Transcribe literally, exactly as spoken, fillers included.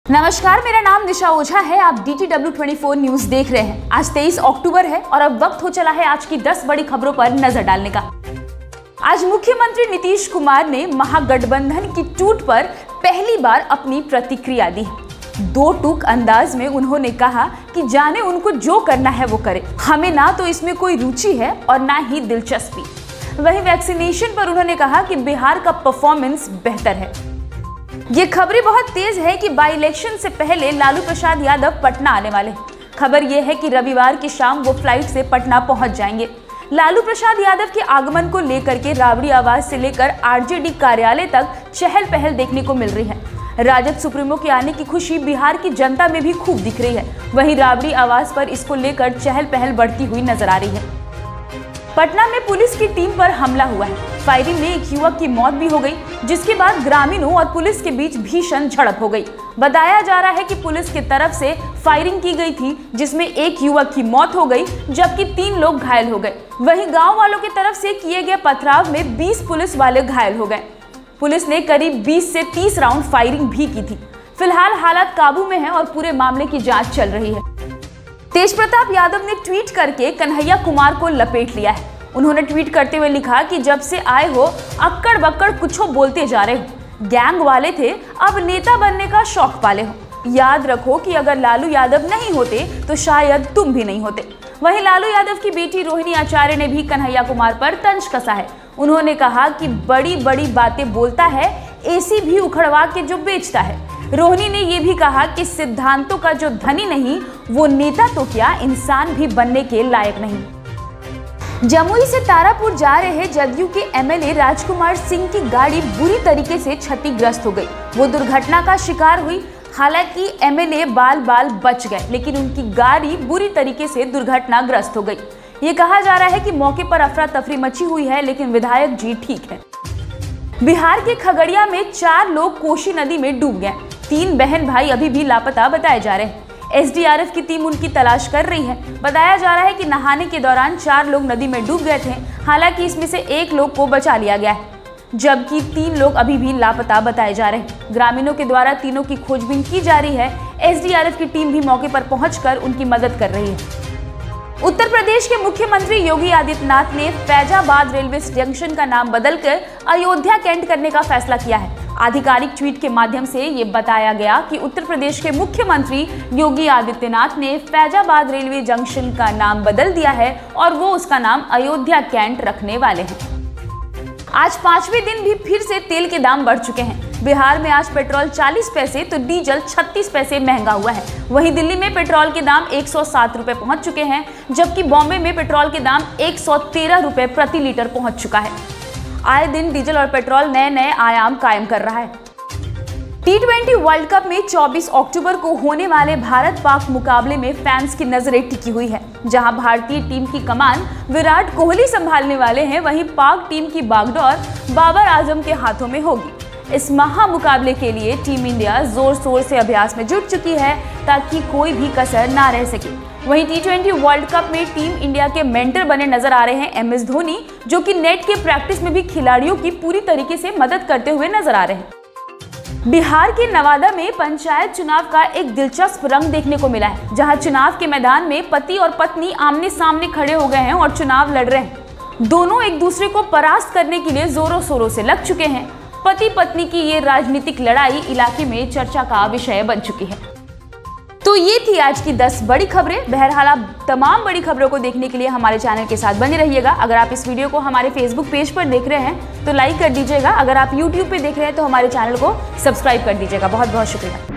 नमस्कार, मेरा नाम निशा ओझा है। आप डी टी डब्ल्यू चौबीस न्यूज देख रहे हैं। आज तेईस अक्टूबर है और अब वक्त हो चला है आज की दस बड़ी खबरों पर नजर डालने का। आज मुख्यमंत्री नीतीश कुमार ने महागठबंधन की टूट पर पहली बार अपनी प्रतिक्रिया दी। दो टूक अंदाज में उन्होंने कहा कि जाने उनको जो करना है वो करे, हमें ना तो इसमें कोई रुचि है और ना ही दिलचस्पी। वहीं वैक्सीनेशन पर उन्होंने कहा कि बिहार का परफॉर्मेंस बेहतर है। ये खबरें बहुत तेज है कि बाई इलेक्शन से पहले लालू प्रसाद यादव पटना आने वाले हैं। खबर यह है कि रविवार की शाम वो फ्लाइट से पटना पहुंच जाएंगे। लालू प्रसाद यादव के आगमन को लेकर के राबड़ी आवास से लेकर आर जे डी कार्यालय तक चहल पहल देखने को मिल रही है। राजद सुप्रीमो के आने की खुशी बिहार की जनता में भी खूब दिख रही है। वहीं राबड़ी आवास पर इसको लेकर चहल पहल बढ़ती हुई नजर आ रही है। पटना में पुलिस की टीम पर हमला हुआ है। फायरिंग में एक युवक की मौत भी हो गई, जिसके बाद ग्रामीणों और पुलिस के बीच भीषण झड़प हो गई। बताया जा रहा है कि पुलिस की तरफ से फायरिंग की गई थी, जिसमें एक युवक की मौत हो गई जबकि तीन लोग घायल हो गए। वहीं गांव वालों की तरफ से किए गए पथराव में बीस पुलिस वाले घायल हो गए। पुलिस ने करीब बीस से तीस राउंड फायरिंग भी की थी। फिलहाल हालात काबू में है और पूरे मामले की जाँच चल रही है। तेज प्रताप यादव ने ट्वीट करके कन्हैया कुमार को लपेट लिया है। उन्होंने ट्वीट करते हुए लिखा कि जब से आए हो अक्कड़ बक्कड़ कुछो बोलते जा रहे हो। गैंग वाले थे, अब नेता बनने का शौक पाले हो। याद रखो कि अगर लालू यादव नहीं होते तो शायद तुम भी नहीं होते। वहीं लालू यादव की बेटी रोहिणी आचार्य ने भी कन्हैया कुमार पर तंज कसा है। उन्होंने कहा कि बड़ी बड़ी बातें बोलता है, एसी भी उखड़वा के जो बेचता है। रोहिणी ने यह भी कहा कि सिद्धांतों का जो धनी नहीं, वो नेता तो क्या इंसान भी बनने के लायक नहीं। जमुई से तारापुर जा रहे जदयू के M L A Rajkumar Singh की गाड़ी बुरी तरीके से क्षतिग्रस्त हो गई। वो दुर्घटना का शिकार हुई। हालांकि एम एल ए बाल बाल बच गए, लेकिन उनकी गाड़ी बुरी तरीके से दुर्घटनाग्रस्त हो गई। ये कहा जा रहा है कि मौके पर अफरा तफरी मची हुई है, लेकिन विधायक जी ठीक है। बिहार के खगड़िया में चार लोग कोसी नदी में डूब गए। तीन बहन भाई अभी भी लापता बताए जा रहे हैं। एस डी आर एफ की टीम उनकी तलाश कर रही है। बताया जा रहा है कि नहाने के दौरान चार लोग नदी में डूब गए थे। हालांकि इसमें से एक लोग को बचा लिया गया है, जबकि तीन लोग अभी भी लापता बताए जा रहे हैं। ग्रामीणों के द्वारा तीनों की खोजबीन की जा रही है। एस डी आर एफ की टीम भी मौके पर पहुंचकर उनकी मदद कर रही है। उत्तर प्रदेश के मुख्यमंत्री योगी आदित्यनाथ ने फैजाबाद रेलवे जंक्शन का नाम बदलकर अयोध्या कैंट करने का फैसला किया है। आधिकारिक ट्वीट के माध्यम से ये बताया गया कि उत्तर प्रदेश के मुख्यमंत्री योगी आदित्यनाथ ने फैजाबाद रेलवे जंक्शन का नाम बदल दिया है और वो उसका नाम अयोध्या कैंट रखने वाले हैं। आज पांचवें दिन भी फिर से तेल के दाम बढ़ चुके हैं। बिहार में आज पेट्रोल चालीस पैसे तो डीजल छत्तीस पैसे महंगा हुआ है। वहीं दिल्ली में पेट्रोल के दाम एक सौ सात रुपए पहुंच चुके हैं, जबकि बॉम्बे में पेट्रोल के दाम एक सौ तेरह रुपए प्रति लीटर पहुंच चुका है। आए दिन डीजल और पेट्रोल नए नए आयाम कायम कर रहा है। टी ट्वेंटी वर्ल्ड कप में चौबीस अक्टूबर को होने वाले भारत पाक मुकाबले में फैंस की नजरें टिकी हुई है। जहां भारतीय टीम की कमान विराट कोहली संभालने वाले हैं, वहीं पाक टीम की बागडोर बाबर आजम के हाथों में होगी। इस महा मुकाबले के लिए टीम इंडिया जोर शोर से अभ्यास में जुट चुकी है ताकि कोई भी कसर ना रह सके। वहीं टी ट्वेंटी वर्ल्ड कप में टीम इंडिया के मेंटर बने नजर आ रहे हैं एम एस धोनी, जो कि नेट के प्रैक्टिस में भी खिलाड़ियों की पूरी तरीके से मदद करते हुए नजर आ रहे हैं। बिहार के नवादा में पंचायत चुनाव का एक दिलचस्प रंग देखने को मिला है, जहां चुनाव के मैदान में पति और पत्नी आमने सामने खड़े हो गए हैं और चुनाव लड़ रहे हैं। दोनों एक दूसरे को परास्त करने के लिए जोरों शोरों से लग चुके हैं। पति पत्नी की ये राजनीतिक लड़ाई इलाके में चर्चा का विषय बन चुकी है। तो ये थी आज की दस बड़ी खबरें। बहरहाल आप तमाम बड़ी खबरों को देखने के लिए हमारे चैनल के साथ बने रहिएगा। अगर आप इस वीडियो को हमारे फेसबुक पेज पर देख रहे हैं तो लाइक कर दीजिएगा। अगर आप यूट्यूब पे देख रहे हैं तो हमारे चैनल को सब्सक्राइब कर दीजिएगा। बहुत बहुत शुक्रिया।